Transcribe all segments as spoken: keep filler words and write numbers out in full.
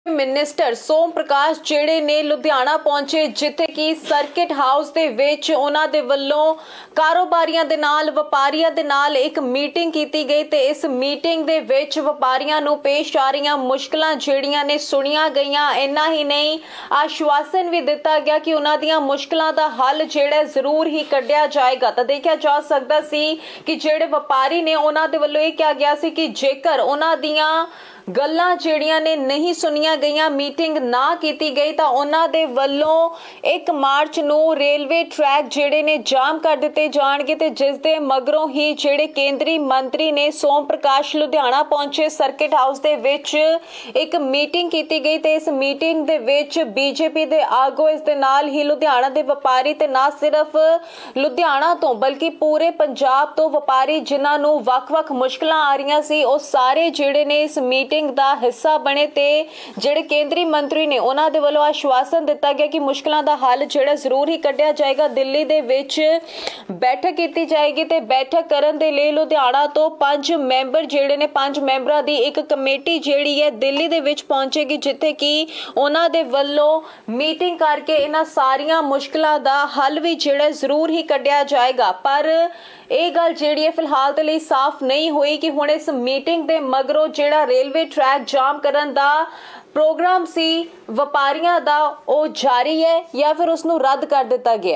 Minister सोम प्रकाश जेड़े ने लुधियाना पहुंचे जिथे कि सर्किट हाउस दे विच उन्हां दे वल्लों कारोबारियां दे नाल वपारियां दे नाल एक मीटिंग कीती गई ते इस मीटिंग दे विच वपारियां नूं पेश आ रहीआं मुश्किलां जेड़ियां ने सुणीआं गईआं। इन्ना ही नहीं आश्वासन भी दिता गया कि उन्हां दीआं मुश्किलां दा हल जेड़ा जरूर ही कढिया जाएगा। तां देखिया जा सकदा सी कि जेड़े वपारी ने उन्हां दे वल्लों इह कहा गया सी कि जेकर उन्हां दीआं गल्लां जेड़ियां ने नहीं सुनिया गईयां, मीटिंग ना कीती गई तां उन्हां दे वल्लों एक मार्च नूं रेलवे ट्रैक जेड़े ने जाम कर दिते जाणगे ते जिस दे मगरों ही जेड़े केंद्री मंत्री ने सोम प्रकाश लुधियाना पहुंचे सर्किट हाउस दे विच एक मीटिंग कीती गई ते इस मीटिंग दे विच बीजेपी दे आगू इस दे नाल ही लुधियाना दे व्यापारी ते ना सिर्फ लुधियाना तो बल्कि पूरे पंजाब तो व्यापारी जिन्हां नूं वख-वख मुश्किलां आ रहीआं सी ओ सारे जेड़े ने इस मीटिंग दा हिस्सा बने ते जेड़े केंद्री मंत्री ने उन्हां दे वल्लों आश्वासन दिता गया कि मुश्किलां दा हल जेड़ा जरूर ही कढिया जाएगा। दिल्ली दे विच बैठक कीती जाएगी ते बैठक करन दे लई लुधियाना तो पांच मैंबर जेड़े ने पांच मैंबरां दी एक कमेटी जेड़ी है दिल्ली दे विच पहुंचेगी जिथे कि उन्हां दे वल्लों मीटिंग करके इन्हां सारियां मुश्किलां दा हल भी जेड़ा जरूर ही कढिया जाएगा। पर ਇਹ ਗੱਲ ਜਿਹੜੀ ਹੈ ਫਿਲਹਾਲ ਦੇ ਲਈ ਸਾਫ਼ ਨਹੀਂ ਹੋਈ ਕਿ ਹੁਣ ਇਸ ਮੀਟਿੰਗ ਦੇ ਮਗਰੋਂ ਜਿਹੜਾ ਰੇਲਵੇ ਟਰੈਕ ਜਾਮ ਕਰਨ ਦਾ ਪ੍ਰੋਗਰਾਮ ਸੀ ਵਪਾਰੀਆਂ ਦਾ ਉਹ ਜਾਰੀ ਹੈ ਜਾਂ ਫਿਰ ਉਸ ਨੂੰ ਰੱਦ ਕਰ ਦਿੱਤਾ ਗਿਆ।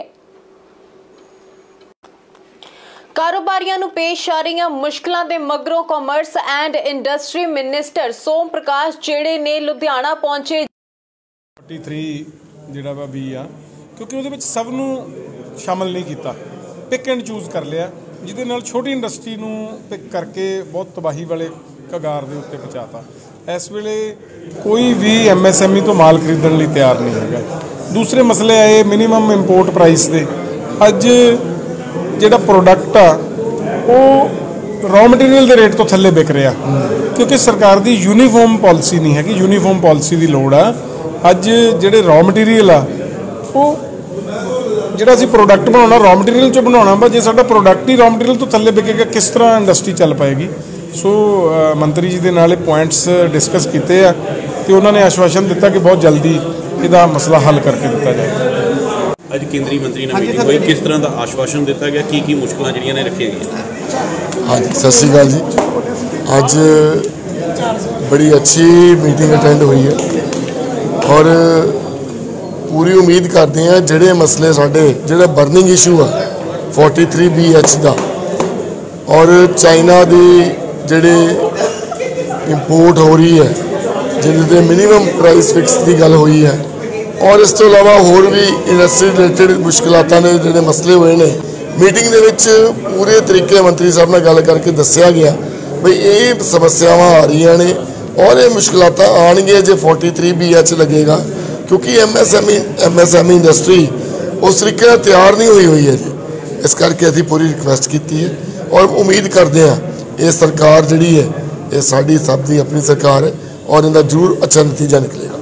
ਕਾਰੋਬਾਰੀਆਂ ਨੂੰ ਪੇਸ਼ ਆ ਰਹੀਆਂ ਮੁਸ਼ਕਲਾਂ ਦੇ ਮਗਰੋਂ commerce and industry minister Som Prakash ਜਿਹੜੇ ਨੇ ਲੁਧਿਆਣਾ ਪਹੁੰਚੇ। ਤੀਹ ਜਿਹੜਾ ਵਾ ਵੀ ਆ ਕਿਉਂਕਿ ਉਹਦੇ ਵਿੱਚ ਸਭ ਨੂੰ ਸ਼ਾਮਲ ਨਹੀਂ ਕੀਤਾ, ਪਿਕ ਐਂਡ ਚੂਜ਼ ਕਰ ਲਿਆ ਜਿਹਦੇ ਨਾਲ ਛੋਟੀ ਇੰਡਸਟਰੀ ਨੂੰ ਪਿਕ ਕਰਕੇ ਬਹੁਤ ਤਬਾਹੀ ਵਾਲੇ ਕਗਾਰ ਦੇ ਉੱਤੇ ਪਹੁੰਚਾਤਾ। ਇਸ ਵੇਲੇ ਕੋਈ ਵੀ ਐਮ ਐਸ ਐਮ ਈ ਤੋਂ ਮਾਲ ਖਰੀਦਣ ਲਈ ਤਿਆਰ ਨਹੀਂ ਹੈਗਾ। ਦੂਸਰੇ ਮਸਲੇ ਆਏ ਮਿਨੀਮਮ ਇੰਪੋਰਟ ਪ੍ਰਾਈਸ ਦੇ। ਅੱਜ ਜਿਹੜਾ ਪ੍ਰੋਡਕਟ ਆ ਉਹ ਰॉ ਮਟੀਰੀਅਲ ਦੇ ਰੇਟ ਤੋਂ ਥੱਲੇ ਵਿਕ ਰਿਹਾ ਕਿਉਂਕਿ ਸਰਕਾਰ ਦੀ ਯੂਨੀਫਾਰਮ ਪਾਲਿਸੀ ਨਹੀਂ ਹੈਗੀ। ਯੂਨੀਫਾਰਮ ਪਾਲਿਸੀ ਦੀ ਲੋੜ ਆ। ਅੱਜ ਜਿਹੜੇ ਰॉ ਮਟੀਰੀਅਲ ਆ ਉਹ ਜਿਹੜਾ ਅਸੀਂ ਪ੍ਰੋਡਕਟ ਬਣਾਉਣਾ ਰॉ ਮਟੀਰੀਅਲ ਚੋਂ ਬਣਾਉਣਾ ਵਾ, ਜੇ ਸਾਡਾ ਪ੍ਰੋਡਕਟ ਹੀ ਰॉ ਮਟੀਰੀਅਲ ਤੋਂ ਥੱਲੇ ਵਿਕੇਗਾ ਕਿਸ ਤਰ੍ਹਾਂ ਇੰਡਸਟਰੀ ਚੱਲ ਪਾਏਗੀ। ਸੋ ਮੰਤਰੀ ਜੀ ਦੇ ਨਾਲ ਇਹ ਪੁਆਇੰਟਸ ਡਿਸਕਸ ਕੀਤੇ ਆ ਤੇ ਉਹਨਾਂ ਨੇ ਆਸ਼ਵਾਸਨ ਦਿੱਤਾ ਕਿ ਬਹੁਤ ਜਲਦੀ ਇਹਦਾ ਮਸਲਾ ਹੱਲ ਕਰਕੇ ਦਿੱਤਾ ਜਾਏਗਾ। ਅੱਜ ਕੇਂਦਰੀ ਮੰਤਰੀ ਨਾਲ ਮੀਟਿੰਗ ਹੋਈ, ਕਿਸ ਤਰ੍ਹਾਂ ਦਾ ਆਸ਼ਵਾਸਨ ਦਿੱਤਾ ਗਿਆ, ਕੀ ਕੀ ਮੁਸ਼ਕਲਾਂ ਜਿਹੜੀਆਂ ਨੇ ਰੱਖੀਆਂ ਗਈਆਂ? ਹਾਂਜੀ, ਸਤਿ ਸ਼੍ਰੀ ਅਕਾਲ ਜੀ। ਅੱਜ ਬੜੀ ਅੱਛੀ ਮੀਟਿੰਗ ਅਟੈਂਡ ਹੋਈ ਹੈ ਔਰ पूरी उम्मीद करते हैं जोड़े मसले साढ़े जोड़ा बर्निंग इशू है फोर्टी थ्री बी एच का और चाइना की जोड़े इंपोर्ट हो रही है जिनके मिनीमम प्राइस फिक्स की गल हुई है और इस तो अलावा होर भी इंडस्ट्री रिलेटेड मुश्किलात ने जोड़े मसले हुए हैं। मीटिंग के विच पूरे तरीके मंत्री साहब नाल गल करके दस्सिया गया बई ये समस्यावां आ रही ने और ये मुश्किलात आएंगे जो फोर्टी थ्री बी एच लगेगा क्योंकि M S M E M S M E industry उस तरीके तैयार नहीं हुई हुई है जी। इस करके अभी पूरी रिक्वेस्ट की है और उम्मीद करते हैं ये सरकार जी है ये साड़ी सब की अपनी सरकार है और इनका जरूर अच्छा नतीजा निकलेगा।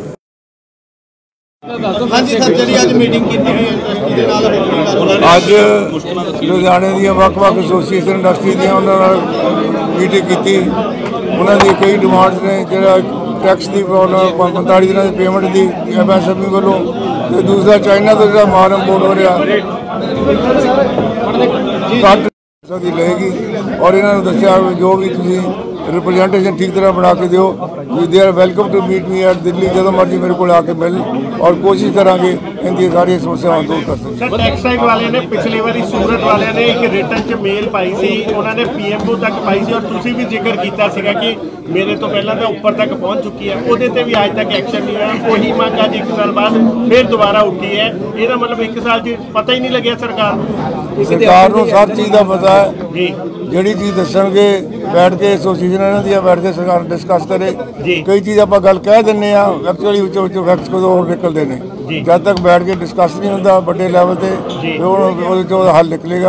अज लुधियाने दी वख-वख एसोसीएशन इंडस्ट्री दी मीटिंग की उन्होंने कई डिमांड्स ने जो टैक्स की प्रॉब्लम पैंताली दिन की पेमेंट की एम एस एम ई वालों तो दूसरा चाइना तो जो माल इंपोर्ट हो रहा घट की लगेगी और इन्होंने दसिया जो भी रिप्रजेंटेशन ठीक तरह बना के दो they are welcome to meet me at Delhi जो मर्जी मेरे को आके मिल और कोशिश करांगे इनकी सारी समस्यावां दूर कर सकें। सर एक्साइड वाले ने पिछली बारी सूरत वाले ने एक रिटर्न च मेल पाई सी उन्होंने पी एम ओ तक पाई सी और तुसी भी जिक्र किया सीगा कि मेरे तो पहला तो ऊपर तक पहुँच चुकी है उहदे ते भी अज तक एक्शन नहीं होया। वही मंग अज एक साल बाद फिर दोबारा उठी है। ਇਹਦਾ मतलब एक साल च पता ही नहीं लगे सरकार सरकार को हर चीज़ का पता है जी। ਜਿਹੜੀ ਚੀਜ਼ ਦੱਸਣਗੇ बैठ के एसोसीएशन ਇਹਨਾਂ ਦੀਆਂ बैठ के सरकार डिस्कस करे कई चीज़ आप गल कह दें एक्चुअली फैक्ट्स को और निकलते हैं जब तक बैठ के डिस्कस नहीं होता बड़े लैवल पर हल निकलेगा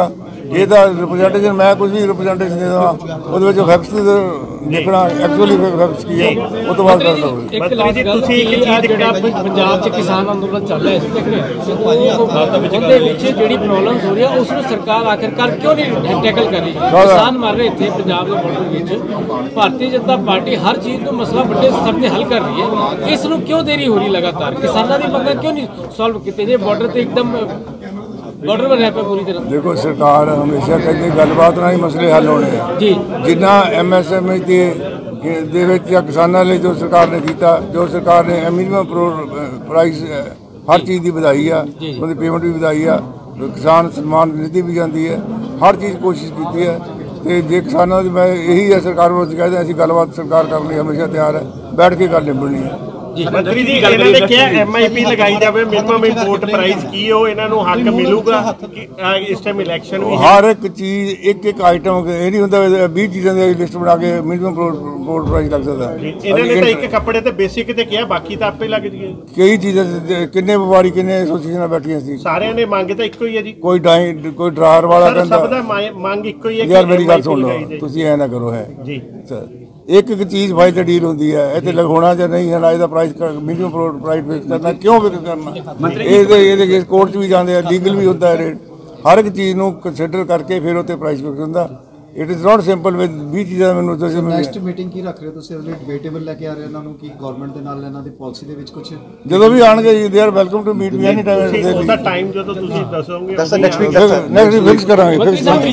ਇਹ ਤਾਂ ਰਿਪਰੈਜ਼ੈਂਟੇਸ਼ਨ ਮੈਂ ਕੁਝ ਵੀ ਰਿਪਰੈਜ਼ੈਂਟੇਸ਼ਨ ਦੇ ਦੇਵਾਂ ਉਹਦੇ ਵਿੱਚ ਫੈਕਟਸ ਦੇਖਣਾ ਐਕਚੁਅਲੀ ਫੈਕਟਸ ਕੀ ਹੈ ਉਹ ਤੋਂ ਬਾਅਦ ਕਰਦਾ ਹੋਵੇ। ਇੱਕ ਲਾਸਟ ਗੱਲ ਤੁਸੀਂ ਇੱਕ ਚੀਜ਼ ਜਿਹੜਾ ਪੰਜਾਬ 'ਚ ਕਿਸਾਨ ਅੰਦੋਲਨ ਚੱਲ ਰਿਹਾ ਸੀ ਉਹਦੇ ਵਿੱਚ ਜਿਹੜੀ ਪ੍ਰੋਬਲਮਸ ਹੋ ਰਹੀ ਆ ਉਸ ਨੂੰ ਸਰਕਾਰ ਆਖਿਰਕਾਰ ਕਿਉਂ ਨਹੀਂ ਟੈਕਲ ਕਰ ਰਹੀ? ਕਿਸਾਨ ਮਰ ਰਹੇ ਇੱਥੇ ਪੰਜਾਬ ਦੇ ਬਾਰਡਰ ਵਿੱਚ, ਭਾਰਤੀ ਜਨਤਾ ਪਾਰਟੀ ਹਰ ਚੀਜ਼ ਨੂੰ ਮਸਲਾ ਵੱਡੇ ਸਤਰ ਤੇ ਹੱਲ ਕਰ ਰਹੀ ਹੈ, ਇਸ ਨੂੰ ਕਿਉਂ ਦੇਰੀ ਹੋ ਰਹੀ ਲਗਾਤਾਰ? ਕਿਸਾਨਾਂ ਦੀ ਮੰਗਾਂ ਕਿਉਂ ਨਹੀਂ ਸੋਲਵ ਕੀਤੇ ਜੇ ਬਾਰਡਰ ਤੇ ਇੱਕਦਮ ਬਾਰਡਰ ਬਣ ਰਿਹਾ ਪਿਆ ਪੂਰੀ ਤਰ੍ਹਾਂ? ਦੇਖੋ ਸਰਕਾਰ ਹਮੇਸ਼ਾ ਕਹਿੰਦੀ ਗੱਲਬਾਤ ਨਾਲ ਹੀ ਮਸਲੇ ਹੱਲ ਹੋਣੇ ਆ ਜੀ। ਜਿੰਨਾ ਐਮ ਐਸ ਐਮ ਈ ਦੇ ਦੇ ਵਿੱਚ ਜਾਂ ਕਿਸਾਨਾਂ ਲਈ ਜੋ ਸਰਕਾਰ ਨੇ ਕੀਤਾ, ਜੋ ਸਰਕਾਰ ਨੇ ਮਿਨੀਮਮ ਪ੍ਰਾਈਸ ਹਰ ਚੀਜ਼ ਦੀ ਵਧਾਈ ਆ, ਉਹਦੀ ਪੇਮੈਂਟ ਵੀ ਵਧਾਈ ਆ, ਕਿਸਾਨ ਸਨਮਾਨ ਨਿਧੀ ਵੀ ਜਾਂਦੀ ਹੈ, ਹਰ ਚੀਜ਼ ਕੋਸ਼ਿਸ਼ ਕੀਤੀ ਹੈ। ਤੇ ਜੇ ਕਿਸਾਨਾਂ ਦੀ ਮੈਂ ਇਹੀ ਹੈ ਸਰਕਾਰ ਨੂੰ ਕਹਿੰਦੇ ਅਸੀਂ ਗੱਲਬਾਤ ਸਰਕਾਰ ਕਰਨ ਲਈ ਹਮੇਸ਼ਾ ਤਿਆਰ ਹੈ, ਬੈਠ ਕੇ ਗੱਲ ਨਿਬੜਨੀ ਹੈ। ਮੰਤਰੀ ਜੀ ਇਹਨਾਂ ਨੇ ਕਿਹਾ ਐਮ ਆਈ ਪੀ ਲਗਾਈ ਜਾਵੇ, ਮਿਨੀਮਮ ਇੰਪੋਰਟ ਪ੍ਰਾਈਸ ਕੀ ਹੋ, ਇਹਨਾਂ ਨੂੰ ਹੱਕ ਮਿਲੂਗਾ ਇਸ ਟਾਈਮ ਇਲੈਕਸ਼ਨ ਵੀ ਹਰ ਇੱਕ ਚੀਜ਼ ਇੱਕ ਇੱਕ ਆਈਟਮ ਇਹ ਨਹੀਂ ਹੁੰਦਾ ਵੀਹ ਚੀਜ਼ਾਂ ਦੀ ਲਿਸਟ ਬਣਾ ਕੇ ਮਿਨੀਮਮ ਇੰਪੋਰਟ ਪ੍ਰਾਈਸ ਲੱਗ ਸਕਦਾ। ਇਹਨਾਂ ਨੇ ਤਾਂ ਇੱਕ ਕੱਪੜੇ ਤੇ ਬੇਸਿਕ ਤੇ ਕਿਹਾ, ਬਾਕੀ ਤਾਂ ਆਪੇ ਲੱਗ ਜੀਏ। ਕਈ ਚੀਜ਼ਾਂ ਕਿੰਨੇ ਵਪਾਰੀ ਕਿੰਨੇ ਐਸੋਸੀਏਸ਼ਨਾਂ ਬੈਠੀਆਂ ਸੀ, ਸਾਰਿਆਂ ਨੇ ਮੰਗ ਤਾਂ ਇੱਕੋ ਹੀ ਹੈ ਜੀ। ਕੋਈ ਡਾਈ ਕੋਈ ਡਰਾਰ ਵਾਲਾ ਕਹਿੰਦਾ ਸਭ ਦਾ ਮੰਗ ਇੱਕੋ ਹੀ ਹੈ। ਯਾਰ ਮੇਰੀ ਗੱਲ ਸੁਣ ਲਓ, ਤੁਸੀਂ ਐ ਨਾ ਕਰੋ ਹੈ ਜੀ, ਇੱਕ ਇੱਕ ਚੀਜ਼ ਭਾਈ ਤੇ ਡੀਲ ਹੁੰਦੀ ਹੈ, ਇਹ ਤੇ ਲਗਾਉਣਾ ਜਾਂ ਨਹੀਂ ਹੈ, ਇਹਦਾ ਪ੍ਰਾਈਸ ਮਿਨੀਮਮ ਪ੍ਰਾਈਸ ਫਿਕਸ ਕਰਨਾ ਕਿਉਂ ਫਿਕਸ ਕਰਨਾ? ਇਹਦੇ ਇਹਦੇ ਕੋਰਟ 'ਚ ਵੀ ਜਾਂਦੇ ਆ, ਲੀਗਲ ਵੀ ਹੁੰਦਾ ਹੈ ਰੇਟ, ਹਰ ਇੱਕ ਚੀਜ਼ ਨੂੰ ਕੰਸੀਡਰ ਕਰਕੇ ਫਿਰ ਉੱਤੇ ਪ੍ਰਾਈਸ ਫਿਕਸ ਹੁੰਦਾ। It is not simple with ਵੀਹ ਚੀਜ਼ਾਂ ਮੈਨੂੰ ਤੁਸੀਂ ਨੈਕਸਟ ਮੀਟਿੰਗ ਕੀ ਰੱਖ ਰਹੇ ਹੋ ਤੁਸੀਂ? ਅਗਲੇ ਡਿਬੇਟੇਬਲ ਲੈ ਕੇ ਆ ਰਹੇ ਇਹਨਾਂ ਨੂੰ ਕਿ ਗਵਰਨਮੈਂਟ ਦੇ ਨਾਲ ਇਹਨਾਂ ਦੀ ਪਾਲਿਸੀ ਦੇ ਵਿੱਚ ਕੁਝ ਜਦੋਂ ਵੀ ਆਣਗੇ they are welcome to meet me any time. ਉਹਦਾ ਟਾਈਮ ਜਦੋਂ ਤੁਸੀਂ ਦੱਸੋਗੇ next week next week fix ਕਰਾਂਗੇ।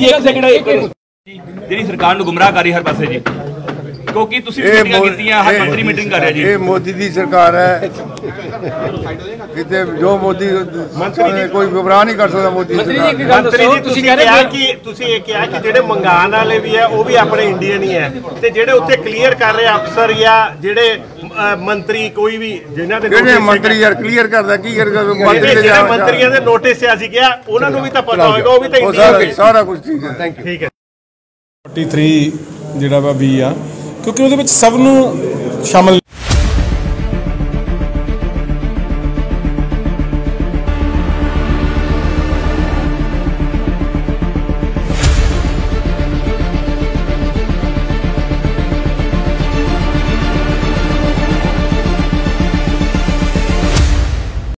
ਜਿਹੜੀ ਸਰਕਾਰ ਨੂੰ ਗੁੰਮਰਾਹ ਕਰ ਰਹੀ ਹਰ ਪਾਸੇ ਜੀ, ਕਿਉਂਕਿ ਤੁਸੀਂ ਮੀਟਿੰਗਾਂ ਕੀਤੀਆਂ, ਹਰ ਮੰਤਰੀ ਮੀਟਿੰਗ ਕਰ ਰਿਹਾ ਜੀ। ਇਹ ਮੋਦੀ ਦੀ ਸਰਕਾਰ ਹੈ, ਕਿਤੇ ਜੋ ਮੋਦੀ ਕੋਈ ਗੁੰਮਰਾਹ ਨਹੀਂ ਕਰ ਸਕਦਾ। ਮੋਦੀ ਮੰਤਰੀ ਜੀ ਤੁਸੀਂ ਕਿਹਾ ਕਿ ਤੁਸੀਂ ਇਹ ਕਿਹਾ ਕਿ ਜਿਹੜੇ ਮੰਗਾਣ ਵਾਲੇ ਵੀ ਹੈ ਉਹ ਵੀ ਆਪਣੇ ਇੰਡੀਅਨ ਹੀ ਹੈ, ਤੇ ਜਿਹੜੇ ਉੱਥੇ ਕਲੀਅਰ ਕਰ ਰਹੇ ਅਫਸਰ ਜਾਂ ਜਿਹੜੇ ਮੰਤਰੀ ਕੋਈ ਵੀ ਜਿਨ੍ਹਾਂ ਦੇ ਕਿਹੜੇ ਮੰਤਰੀ ਯਾਰ ਕਲੀਅਰ ਕਰਦਾ ਕੀ ਕਰ ਜਿਹੜੇ ਮੰਤਰੀਆਂ ਦੇ ਨੋਟਿਸ ਆ ਸੀ ਕਿਹਾ ਉਹਨਾਂ ਨੂੰ ਵੀ ਤਾਂ ਪਤਾ ਹੋਏਗਾ, ਉਹ ਵੀ ਤਾਂ ਇੰਡੀਅਨ ਸਾਰਾ ਕੁਝ ਠੀਕ ਹੈ। Thank you. ਠੀਕ ਹੈ। ਤੀਹ ਜਿਹੜਾ ਵਾ ਬੀ ਆ, ਕਿਉਂਕਿ ਉਹਦੇ ਵਿੱਚ ਸਭ ਨੂੰ ਸ਼ਾਮਲ